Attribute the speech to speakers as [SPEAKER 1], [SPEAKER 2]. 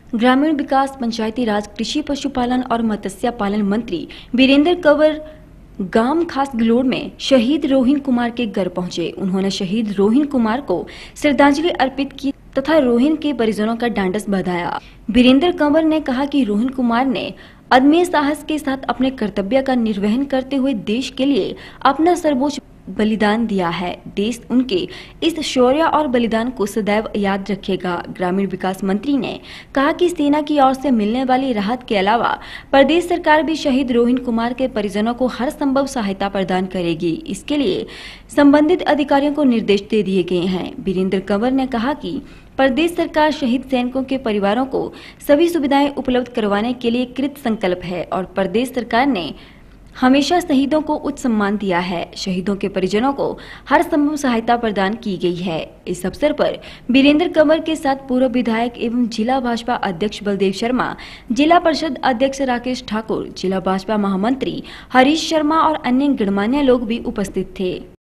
[SPEAKER 1] ग्रामीण विकास, पंचायती राज, कृषि, पशुपालन और मत्स्य पालन मंत्री वीरेंद्र कंवर गांव खास गलोड़ में शहीद रोहिन कुमार के घर पहुंचे। उन्होंने शहीद रोहिन कुमार को श्रद्धांजलि अर्पित की तथा रोहिन के परिजनों का ढांढस बंधाया। वीरेंद्र कंवर ने कहा कि रोहिन कुमार ने अदम्य साहस के साथ अपने कर्तव्य का निर्वहन करते हुए देश के लिए अपना सर्वोच्च बलिदान दिया है। देश उनके इस शौर्य और बलिदान को सदैव याद रखेगा। ग्रामीण विकास मंत्री ने कहा कि सेना की ओर से मिलने वाली राहत के अलावा प्रदेश सरकार भी शहीद रोहिन कुमार के परिजनों को हर संभव सहायता प्रदान करेगी। इसके लिए संबंधित अधिकारियों को निर्देश दे दिए गए हैं। वीरेंद्र कंवर ने कहा कि प्रदेश सरकार शहीद सैनिकों के परिवारों को सभी सुविधाएं उपलब्ध करवाने के लिए कृत संकल्प है और प्रदेश सरकार ने हमेशा शहीदों को उच्च सम्मान दिया है। शहीदों के परिजनों को हर संभव सहायता प्रदान की गई है। इस अवसर पर वीरेंद्र कंवर के साथ पूर्व विधायक एवं जिला भाजपा अध्यक्ष बलदेव शर्मा, जिला परिषद अध्यक्ष राकेश ठाकुर, जिला भाजपा महामंत्री हरीश शर्मा और अन्य गणमान्य लोग भी उपस्थित थे।